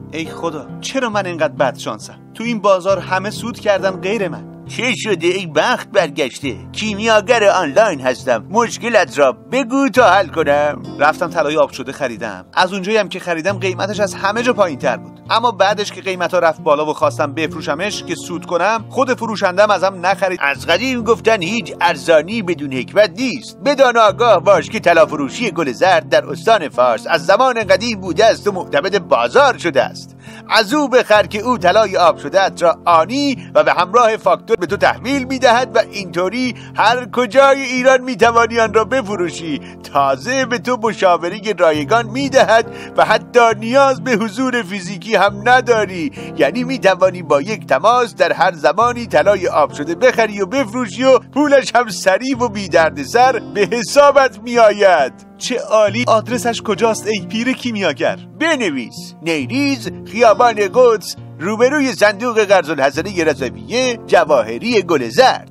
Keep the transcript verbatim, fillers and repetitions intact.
ای خدا، چرا من اینقدر بد شانسم؟ تو این بازار همه سود کردن غیر من. چه شده ای بخت برگشته؟ کیمیاگر آنلاین هستم، مشکلت را بگو تا حل کنم. رفتم طلای آب شده خریدم. از اونجایی هم که خریدم قیمتش از همه جا پایین تر بود. اما بعدش که قیمتا رفت بالا و خواستم بفروشمش که سود کنم، خود فروشندم ازم نخرید. از قدیم گفتن هیچ ارزانی بدون حکمت نیست. بدان آگاه باش که طلا فروشی گل زرد در استان فارس از زمان قدیم بوده است و معتمد بازار شده است. از او بخر که او طلای آب شده‌ات را آنی و به همراه فاکتور به تو تحویل میدهد و اینطوری هر کجای ایران میتوانی آن را بفروشی. تازه به تو مشاوره رایگان میدهد و حتی نیاز به حضور فیزیکی هم نداری. یعنی میتوانی با یک تماس در هر زمانی طلای آب شده بخری و بفروشی و پولش هم سریع و بی دردسر به حسابت میآید. چه عالی! آدرسش کجاست ای پیر کیمیاگر؟ بنویس: نیریز، خیابان قدس، روبروی صندوق قرض الحسنه رضویه، جواهری گل زرد.